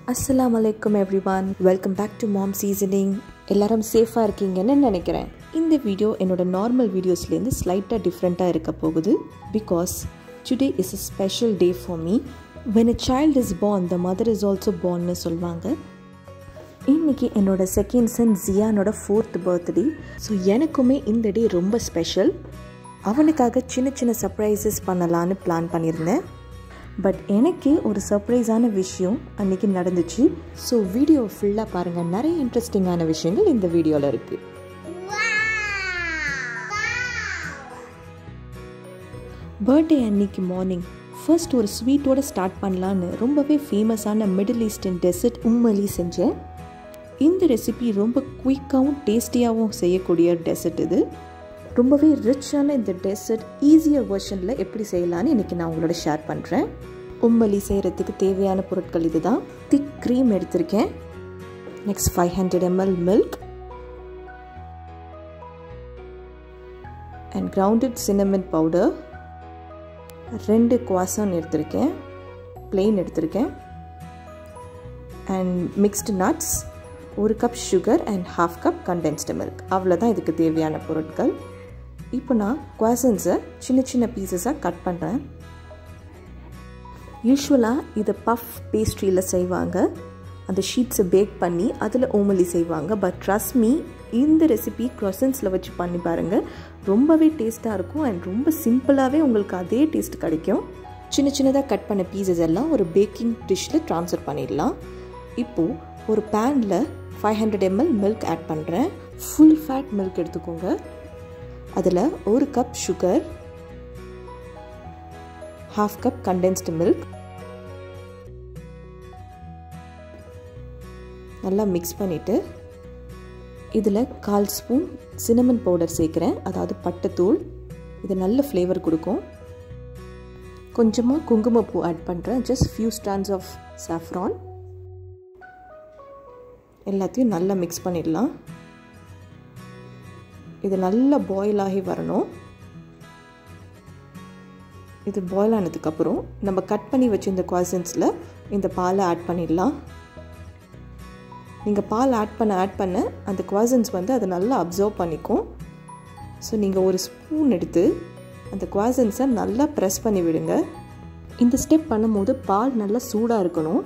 Assalamualaikum everyone. Welcome back to Mom Seasoning. எல்லாரும் சேஃபாக இருக்கீங்கன்னு நினைக்கிறேன். இந்த வீடியோ என்னோட நார்மல் வீடியோஸ்லேருந்து ஸ்லைட்டாக டிஃப்ரெண்ட்டாக இருக்க போகுது. Because today is a special day for me. When a child is born, the mother is also bornன்னு சொல்லுவாங்க. இன்றைக்கி என்னோட செகண்ட் சன் ஜியானோட 4th பர்த்டே. ஸோ எனக்குமே இந்த டே ரொம்ப ஸ்பெஷல். அவனுக்காக சின்ன சின்ன சர்ப்ரைசஸ் பண்ணலான்னு பிளான் பண்ணியிருந்தேன். பட் எனக்கே ஒரு சர்ப்ரைஸான விஷயம் அன்றைக்கி நடந்துச்சு. ஸோ வீடியோ ஃபுல்லாக பாருங்கள், நிறைய இன்ட்ரெஸ்டிங்கான விஷயங்கள் இந்த வீடியோவில் இருக்குது. பர்த்டே அன்னைக்கு மார்னிங் ஃபர்ஸ்ட் ஒரு ஸ்வீட்டோடு ஸ்டார்ட் பண்ணலான்னு ரொம்பவே ஃபேமஸான மிடில் ஈஸ்டர்ன் டெசர்ட் உம்மலி செஞ்சேன். இந்த ரெசிபி ரொம்ப குயிக்காகவும் டேஸ்டியாகவும் செய்யக்கூடிய டெசர்ட். இது ரொம்பவே ரிச்சான இந்த டெசர்ட் ஈஸியர் வெர்ஷனில் எப்படி செய்யலான்னு இன்றைக்கி நான் உங்களோட ஷேர் பண்ணுறேன். உம்மலி செய்கிறதுக்கு தேவையான பொருட்கள் இது தான். திக் க்ரீம் எடுத்திருக்கேன். Next 500 ml milk and grounded cinnamon powder, 2 croissant எடுத்திருக்கேன், பிளெயின் எடுத்திருக்கேன், and mixed nuts, 1 cup sugar and 1/2 cup condensed milk. அவ்வளோதான் இதுக்கு தேவையான பொருட்கள். இப்போ நான் குவாசன்ஸை சின்ன சின்ன பீசஸாக கட் பண்ணுறேன். யூஸ்வலாக இதை பஃப் பேஸ்ட்ரியில் செய்வாங்க. அந்த ஷீட்ஸை பேக் பண்ணி அதில் ஓமலி செய்வாங்க. பட் ட்ரஸ்ட் மீ, இந்த ரெசிபி குவாசன்ஸில் வச்சு பண்ணி பாருங்கள். ரொம்பவே டேஸ்ட்டாக இருக்கும் அண்ட் ரொம்ப சிம்பிளாகவே உங்களுக்கு அதே டேஸ்ட் கிடைக்கும். சின்ன சின்னதாக கட் பண்ண பீசஸ் எல்லாம் ஒரு பேக்கிங் டிஷ்ஷில் ட்ரான்ஸ்ஃபர் பண்ணிடலாம். இப்போது ஒரு பேனில் 500 ml மில்க் ஆட் பண்ணுறேன். ஃபுல் ஃபேட் மில்க் எடுத்துக்கோங்க. அதில் 1 cup sugar, 1/2 cup condensed milk நல்லா மிக்ஸ் பண்ணிவிட்டு இதில் 1/4 ஸ்பூன் சின்னமன் பவுடர் சேர்க்குறேன், அதாவது பட்டைத்தூள். இது நல்ல ஃப்ளேவர் கொடுக்கும். கொஞ்சமாக குங்குமப்பூ ஆட் பண்ணுறேன், just few stands of saffron. எல்லாத்தையும் நல்லா மிக்ஸ் பண்ணிடலாம். இது நல்லா பாயில் ஆகி வரணும். இது பாயில் ஆனதுக்கப்புறம் நம்ம கட் பண்ணி வச்சு இந்த குவாசன்ஸில் இந்த பாலை ஆட் பண்ணிடலாம். நீங்கள் பால் ஆட் பண்ண அந்த குவாசன்ஸ் வந்து அதை நல்லா அப்சர்வ் பண்ணிக்கும். ஸோ நீங்கள் ஒரு ஸ்பூன் எடுத்து அந்த குவாசன்ஸை நல்லா ப்ரெஸ் பண்ணி விடுங்க. இந்த ஸ்டெப் பண்ணும்போது பால் நல்லா சூடாக இருக்கணும்.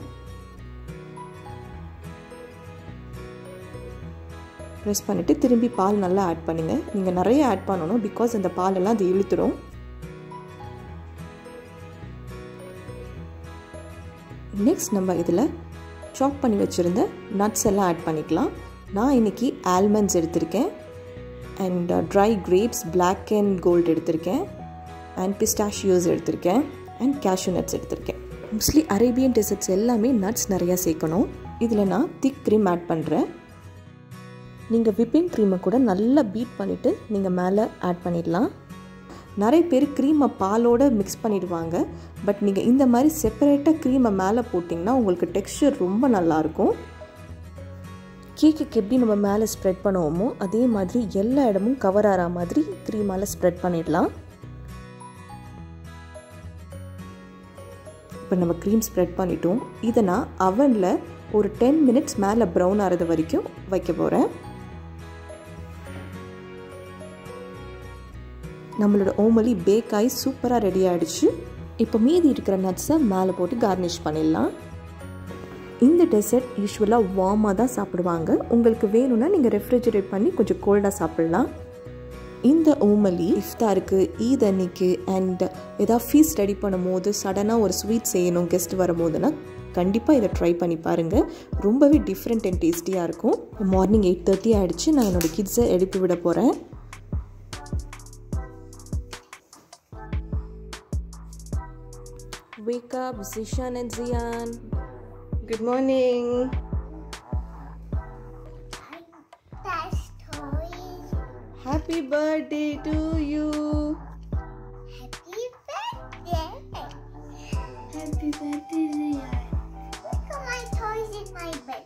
ப்ரெஸ் பண்ணிவிட்டு திரும்பி பால் நல்லா ஆட் பண்ணுங்கள். நீங்கள் நிறைய ஆட் பண்ணணும், பிகாஸ் அந்த பாலெல்லாம் அது இழுத்துடும். நெக்ஸ்ட் நம்ம இதில் சாப் பண்ணி வச்சுருந்த நட்ஸ் எல்லாம் ஆட் பண்ணிக்கலாம். நான் இன்றைக்கி ஆல்மண்ட்ஸ் எடுத்திருக்கேன், and dry grapes black and gold எடுத்திருக்கேன், அண்ட் பிஸ்டாஷியோஸ் எடுத்திருக்கேன், அண்ட் கேஷ்யூ நட்ஸ் எடுத்திருக்கேன். மோஸ்ட்லி அரேபியன் டெசர்ட்ஸ் எல்லாமே நட்ஸ் நிறையா சேர்க்கணும். இதில் நான் திக் க்ரீம் ஆட் பண்ணுறேன். நீங்கள் விப்பிங் க்ரீமை கூட நல்லா பீட் பண்ணிவிட்டு நீங்கள் மேலே ஆட் பண்ணிடலாம். நிறைய பேர் க்ரீமை பாலோடு மிக்ஸ் பண்ணிடுவாங்க. பட் நீங்கள் இந்த மாதிரி செப்பரேட்டாக க்ரீமை மேலே போட்டிங்கன்னா உங்களுக்கு டெக்ஸ்சர் ரொம்ப நல்லாயிருக்கும். கேக்குக்கு எப்படி நம்ம மேலே ஸ்ப்ரெட் பண்ணுவோமோ அதே மாதிரி எல்லா இடமும் கவர் ஆகிற மாதிரி க்ரீமால் ஸ்ப்ரெட் பண்ணிடலாம். இப்போ நம்ம க்ரீம் ஸ்ப்ரெட் பண்ணிட்டோம். இதை நான் அவனில் ஒரு 10 minutes மேலே ப்ரௌன் ஆகிறது வரைக்கும் வைக்க போகிறேன். நம்மளோட ஓமலி பேக் ஆகி சூப்பராக ரெடி ஆகிடுச்சு. இப்போ மீதி இருக்கிற நட்ஸை மேலே போட்டு கார்னிஷ் பண்ணிடலாம். இந்த டெசர்ட் யூஸ்வலாக வார்மாக தான் சாப்பிடுவாங்க. உங்களுக்கு வேணும்னா நீங்கள் ரெஃப்ரிஜரேட் பண்ணி கொஞ்சம் கோல்டாக சாப்பிட்லாம். இந்த ஓமலி இஃப்தாருக்கு, ஈத் அன்னைக்கு, அண்ட் ஏதாவது ஃபீஸ் ரெடி பண்ணும் போது சடனாக ஒரு ஸ்வீட் செய்யணும் கெஸ்ட் வரும்போதுன்னா கண்டிப்பாக இதை ட்ரை பண்ணி பாருங்கள். ரொம்பவே டிஃப்ரெண்ட் அண்ட் டேஸ்டியாக இருக்கும். மார்னிங் 8:30 ஆகிடுச்சு. நான் என்னோடய கிட்ஸை எழுப்பி விட போகிறேன். Wake up, Zishan and Ziyan. Good morning. Happy birthday to you. Happy birthday. Happy birthday, Ziyan. Look at my toys in my bed.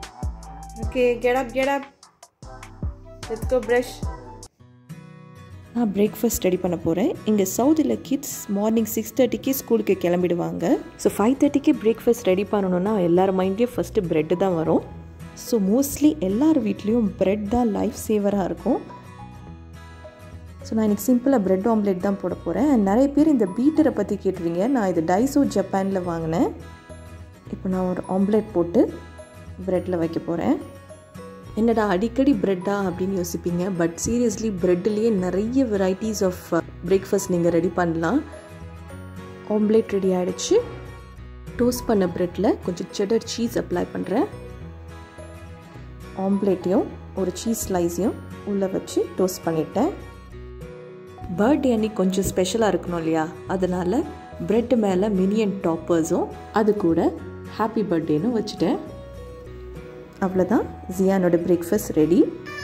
Okay, get up. Let's go brush. நான் breakfast ready பண்ண போகிறேன். இங்கே சவுதியில் kids morning 6:30க்கு ஸ்கூலுக்கு கிளம்பிடுவாங்க. So 5:30க்கு breakfast ready பண்ணணுன்னா எல்லார் மைண்ட்லேயும் ஃபஸ்ட்டு ப்ரெட்டு தான் வரும். ஸோ மோஸ்ட்லி எல்லார் வீட்லேயும் ப்ரெட் தான் லைஃப் சேவராக இருக்கும். ஸோ நான் இன்றைக்கி சிம்பிளாக ப்ரெட் ஆம்லேட் தான் போட போகிறேன். நிறைய பேர் இந்த பீட்டரை பற்றி கேட்டுருவீங்க. நான் இது டைசோ ஜப்பானில் வாங்கினேன். இப்போ நான் ஒரு ஆம்லேட் போட்டு ப்ரெட்டில் வைக்க போகிறேன். என்னடா அடிக்கடி ப்ரெட்டா அப்படின்னு யோசிப்பீங்க. பட் சீரியஸ்லி ப்ரெட்லேயே நிறைய வெரைட்டிஸ் ஆஃப் பிரேக்ஃபாஸ்ட் நீங்கள் ரெடி பண்ணலாம். ஆம்லேட் ரெடி ஆகிடுச்சு. டோஸ்ட் பண்ண ப்ரெட்டில் கொஞ்சம் செடர் சீஸ் அப்ளை பண்ணுறேன். ஆம்லேட்டையும் ஒரு சீஸ் ஸ்லைஸையும் உள்ளே வச்சு டோஸ்ட் பண்ணிட்டேன். பர்த்டே அன்னைக்கு கொஞ்சம் ஸ்பெஷலாக இருக்கணும் இல்லையா, அதனால் ப்ரெட்டு மேலே மினியன் டாப்பர்ஸும் அது கூட ஹாப்பி பர்த்டேன்னு வச்சுட்டேன். அவ்வளோதான், ஜியானோட பிரேக்ஃபாஸ்ட் ரெடி.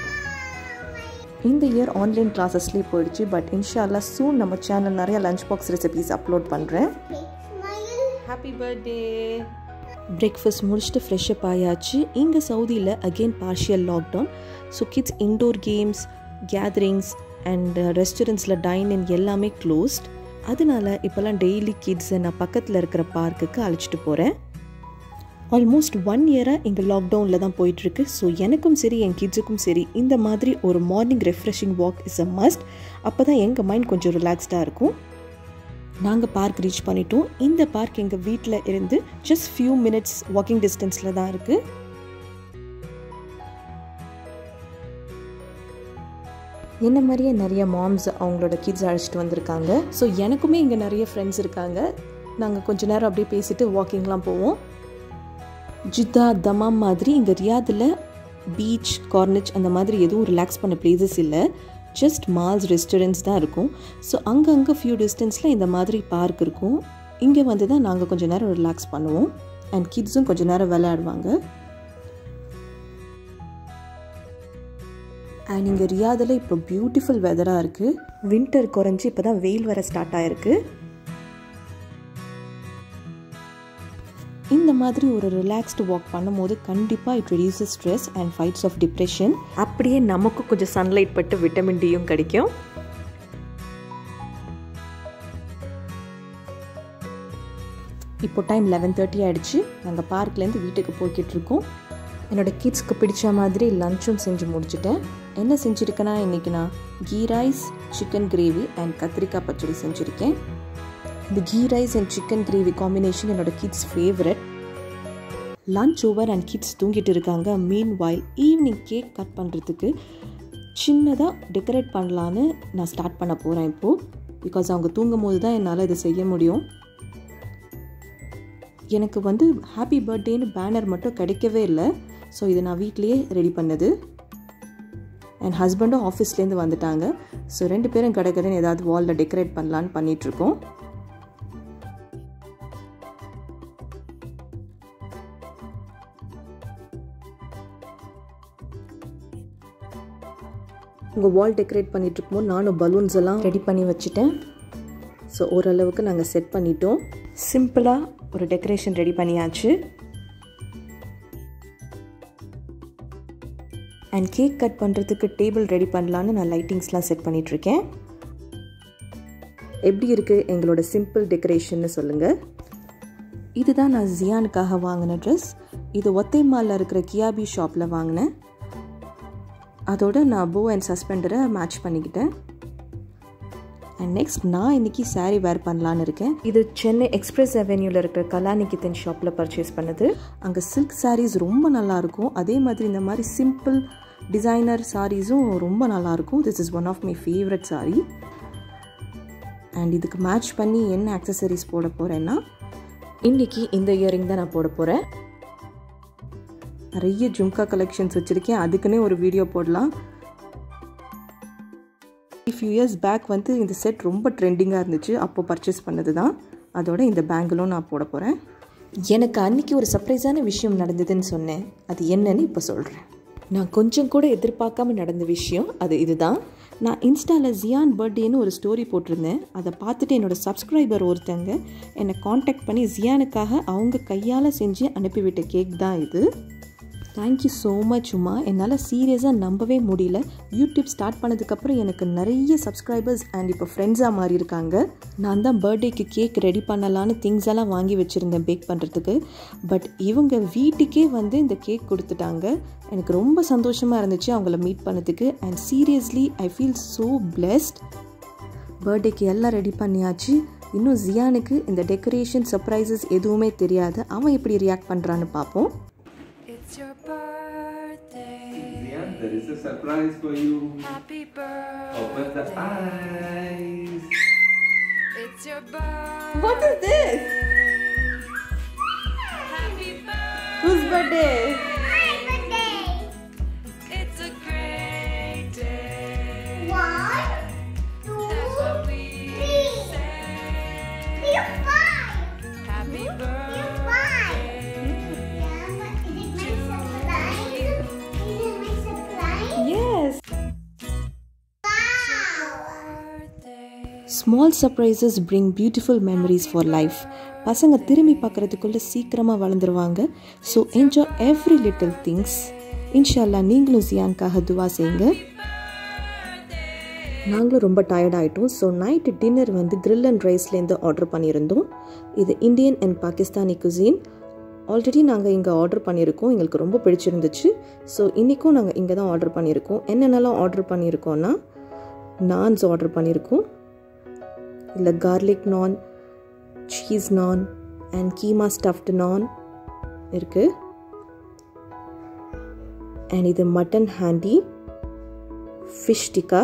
இந்த இயர் ஆன்லைன் கிளாஸஸ்லேயே போயிடுச்சு. பட் இன்ஷால்லா சூன் நம்ம சேனல் நிறைய லஞ்ச் பாக்ஸ் ரெசிபீஸ் அப்லோட் பண்ணுறேன். Happy birthday. பிரேக்ஃபாஸ்ட் முடிச்சுட்டு ஃப்ரெஷ்அப் ஆயாச்சு. இங்கே சவுதியில் again partial lockdown. So kids indoor games, gatherings and ரெஸ்டாரண்ட்ஸில் டைன்-இன் எல்லாமே க்ளோஸ்ட். அதனால இப்போல்லாம் டெய்லி கிட்ஸை நான் பக்கத்தில் இருக்கிற பார்க்குக்கு அழைச்சிட்டு போகிறேன். ஆல்மோஸ்ட் 1 இயராக இங்கே லாக்டவுனில் தான் போயிட்டுருக்கு. ஸோ எனக்கும் சரி என் கிட்ஸுக்கும் சரி இந்த மாதிரி ஒரு morning refreshing walk is a must. அப்போ தான் எங்கள் மைண்ட் கொஞ்சம் ரிலாக்ஸ்டாக இருக்கும். நாங்கள் பார்க் ரீச் பண்ணிட்டோம். இந்த பார்க் எங்கள் வீட்டில் இருந்து ஜஸ்ட் ஃபியூ மினிட்ஸ் வாக்கிங் டிஸ்டன்ஸில் தான் இருக்குது. என்ன மாதிரியே நிறைய மாம்ஸ் அவங்களோட கிட்ஸ் அழைச்சிட்டு வந்திருக்காங்க. ஸோ எனக்குமே இங்கே நிறைய ஃப்ரெண்ட்ஸ் இருக்காங்க. நாங்கள் கொஞ்சம் நேரம் அப்படியே பேசிட்டு வாக்கிங்லாம் போவோம். ஜித்தா, தமாம் மாதிரி இங்கே ரியாதில் பீச், கார்னிச் அந்த மாதிரி எதுவும் ரிலாக்ஸ் பண்ண பிளேசஸ் இல்லை. ஜஸ்ட் மால்ஸ், ரெஸ்டாரண்ட்ஸ் தான் இருக்கும். ஸோ அங்கங்கே ஃபியூ டிஸ்டன்ஸில் இந்த மாதிரி பார்க் இருக்கும். இங்கே வந்து தான் நாங்கள் கொஞ்சம் நேரம் ரிலாக்ஸ் பண்ணுவோம். அண்ட் கிட்ஸும் கொஞ்சம் நேரம் விளையாடுவாங்க. அண்ட் இங்கே ரியாதில் இப்போ பியூட்டிஃபுல் வெதராக இருக்குது. வின்டர் குறைஞ்சி இப்போ தான் வெயில் வர ஸ்டார்ட் ஆகிருக்கு. இந்த மாதிரி ஒரு ரிலாக்ஸ்டு வாக் பண்ணும்போது கண்டிப்பாக it reduces stress and fights off depression. அப்படியே நமக்கும் கொஞ்சம் சன்லைட் பட்டு விட்டமின் டியும் கிடைக்கும். இப்போ டைம் 11:30 ஆகிடுச்சு. நாங்கள் பார்க்லேருந்து வீட்டுக்கு போய்கிட்டு இருக்கோம். என்னோடய கிட்ஸ்க்கு பிடிச்ச மாதிரி லஞ்சும் செஞ்சு முடிச்சுட்டேன். என்ன செஞ்சுருக்கேன்னா இன்றைக்கி நான் ghee rice, chicken gravy and கத்திரிக்காய் பச்சடி செஞ்சுருக்கேன். இந்த ghee rice and chicken gravy combination என்னோட kids favourite. Lunch over and kids தூங்கிட்டு இருக்காங்க. Meanwhile evening cake cut பண்ணுறதுக்கு சின்னதாக டெக்கரேட் பண்ணலான்னு நான் ஸ்டார்ட் பண்ண போகிறேன் இப்போது. பிகாஸ் அவங்க தூங்கும் போது தான் என்னால் இதை செய்ய முடியும். எனக்கு வந்து ஹாப்பி பர்த்டேன்னு பேனர் மட்டும் கிடைக்கவே இல்லை. ஸோ இதை நான் வீட்லேயே ரெடி பண்ணது. என் ஹஸ்பண்டும் ஆஃபீஸ்லேருந்து வந்துட்டாங்க. ஸோ 2 பேரும் கிடைக்கிறதுன்னு ஏதாவது வாலில் டெக்கரேட் பண்ணலான்னு பண்ணிகிட்ருக்கோம். உங்கள் வால் டெக்கரேட் பண்ணிகிட்டு இருக்கும்போது நானும் பலூன்ஸ் எல்லாம் ரெடி பண்ணி வச்சுட்டேன். ஸோ ஓரளவுக்கு நாங்கள் செட் பண்ணிட்டோம். சிம்பிளாக ஒரு டெக்கரேஷன் ரெடி பண்ணியாச்சு. அண்ட் கேக் கட் பண்ணுறதுக்கு டேபிள் ரெடி பண்ணலான்னு நான் லைட்டிங்ஸ்லாம் செட் பண்ணிகிட்ருக்கேன். எப்படி இருக்குது எங்களோட சிம்பிள் டெக்கரேஷன்னு சொல்லுங்கள். இதுதான் நான் ஜியானுக்காக வாங்கின ட்ரெஸ். இது ஒத்தைமாலில் இருக்கிற கியாபி ஷாப்பில் வாங்கினேன். அதோட நான் போ அண்ட் சஸ்பெண்டரை மேட்ச் பண்ணிக்கிட்டேன். அண்ட் நெக்ஸ்ட் நான் இன்றைக்கி சாரீ வேர் பண்ணலான்னு இருக்கேன். இது சென்னை எக்ஸ்பிரஸ் அவென்யூவில் இருக்கிற கலாநிகேதன் ஷாப்பில் பர்ச்சேஸ் பண்ணது. அங்கே சில்க் சாரீஸ் ரொம்ப நல்லாயிருக்கும். அதே மாதிரி இந்த மாதிரி சிம்பிள் டிசைனர் சாரீஸும் ரொம்ப நல்லாயிருக்கும். This is one of my favourite sari. And இதுக்கு மேட்ச் பண்ணி என்ன ஆக்சசரிஸ் போட போகிறேன்னா இன்றைக்கி இந்த இயரிங் தான் நான் போட போகிறேன். நிறைய ஜும்கா கலெக்ஷன்ஸ் வச்சுருக்கேன். அதுக்குன்னே ஒரு வீடியோ போடலாம். ஃபியூ இயர்ஸ் பேக் வந்து இந்த செட் ரொம்ப ட்ரெண்டிங்காக இருந்துச்சு. அப்போ பர்ச்சேஸ் பண்ணது தான். அதோட இந்த பேங்கிளும் நான் போட போகிறேன். எனக்கு அன்றைக்கி ஒரு சர்ப்ரைஸான விஷயம் நடந்ததுன்னு சொன்னேன். அது என்னன்னு இப்போ சொல்கிறேன். நான் கொஞ்சம் கூட எதிர்பார்க்காம நடந்த விஷயம் அது இதுதான். நான் இன்ஸ்டாவில் ஜியான் பர்த்டேன்னு ஒரு ஸ்டோரி போட்டிருந்தேன். அதை பார்த்துட்டு என்னோடய சப்ஸ்கிரைபர் ஒருத்தங்க என்னை காண்டாக்ட் பண்ணி ஜியானுக்காக அவங்க கையால் செஞ்சு அனுப்பிவிட்ட கேக் தான் இது. Thank you so much Uma. என்னால் சீரியஸாக நம்பவே முடியல. யூடியூப் ஸ்டார்ட் பண்ணதுக்கப்புறம் எனக்கு நிறைய சப்ஸ்கிரைபர்ஸ் அண்ட் இப்போ ஃப்ரெண்ட்ஸாக மாறி இருக்காங்க. நான் தான் பர்த்டேக்கு கேக் ரெடி பண்ணலான்னு திங்ஸ் எல்லாம் வாங்கி வச்சுருந்தேன் பேக் பண்ணுறதுக்கு. பட் இவங்க வீட்டுக்கே வந்து இந்த கேக் கொடுத்துட்டாங்க. எனக்கு ரொம்ப சந்தோஷமாக இருந்துச்சு அவங்கள மீட் பண்ணதுக்கு. And seriously I feel so blessed. பர்த்டேக்கு எல்லாம் ரெடி பண்ணியாச்சு. இன்னும் ஜியானுக்கு இந்த டெக்கரேஷன் சர்ப்ரைசஸ் எதுவுமே தெரியாது. அவன் எப்படி ரியாக்ட் பண்ணுறான்னு பார்ப்போம். It's your birthday. Zian, there is a surprise for you. Happy birthday. Open the eyes. It's your birthday. What is this? Happy birthday. Whose birthday? My birthday. It's a great day. 1, 2, That's what we 3. say. You're 5. Happy birthday. You're 5. Yeah, but is it my surprise? Is it my surprise? Yes. Birthday. Small surprises bring beautiful memories for life. பசங்க திரும்பி பார்க்குறதுக்குள்ளே சீக்கிரமாக வளர்ந்துருவாங்க. So enjoy every little things. இன்ஷால்லா நீங்களும் ஜியானுக்காக துவா செய்யுங்க. நாங்களும் ரொம்ப டயர்ட் ஆகிட்டோம். ஸோ நைட்டு டின்னர் வந்து grill and ரைஸ்லேருந்து ஆர்டர் பண்ணியிருந்தோம். இது Indian and Pakistani cuisine. Already நாங்கள் இங்கே ஆர்டர் பண்ணியிருக்கோம். எங்களுக்கு ரொம்ப பிடிச்சிருந்துச்சு. ஸோ இன்றைக்கும் நாங்கள் இங்கே தான் ஆர்டர் பண்ணியிருக்கோம். என்னென்னலாம் ஆர்டர் பண்ணியிருக்கோன்னா நான்ஸ் ஆர்டர் பண்ணியிருக்கோம். இல்லை கார்லிக் நான், சீஸ் நான் அண்ட் கீமா ஸ்டஃப்டு நான் இருக்குது. அண்ட் இது மட்டன் ஹேண்டி, ஃபிஷ் டிக்கா,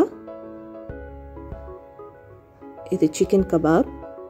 இது சிக்கன் கபாப்.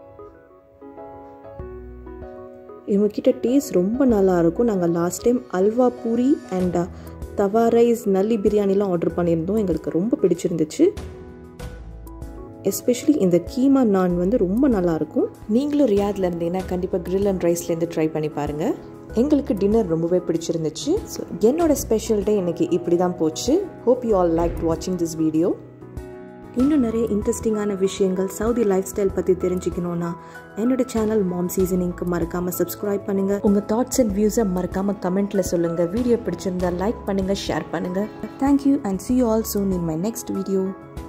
இவங்கக்கிட்ட டேஸ்ட் ரொம்ப நல்லா இருக்கும். நாங்கள் last time halwa puri and tawa rice nalli பிரியாணிலாம் ஆர்டர் பண்ணியிருந்தோம். எங்களுக்கு ரொம்ப பிடிச்சிருந்துச்சு. எஸ்பெஷலி இந்த கீமா நான் வந்து ரொம்ப நல்லாயிருக்கும். நீங்களும் ரியாதில் இருந்தீங்கன்னா கண்டிப்பாக grill and ரைஸ்லேருந்து ட்ரை பண்ணி பாருங்கள். எங்களுக்கு டின்னர் ரொம்பவே பிடிச்சிருந்துச்சு. ஸோ என்னோட ஸ்பெஷல் டே இன்னைக்கு இப்படி தான் போச்சு. ஹோப் யூ ஆல் லைக் வாட்சிங் திஸ் வீடியோ. இன்னும் நிறைய இன்ட்ரெஸ்டிங்கான விஷயங்கள் சவுதி லைஃப் ஸ்டைல் பற்றி தெரிஞ்சுக்கணுன்னா என்னோட சேனல் மாம் சீசனிங்க்கு மறக்காமல் சப்ஸ்கிரைப் பண்ணுங்கள். உங்கள் தாட்ஸ் அண்ட் வியூஸை மறக்காமல் கமெண்ட்டில் சொல்லுங்கள். வீடியோ பிடிச்சிருந்தா லைக் பண்ணுங்கள், ஷேர் பண்ணுங்கள். Thank you and see you all soon in my next video.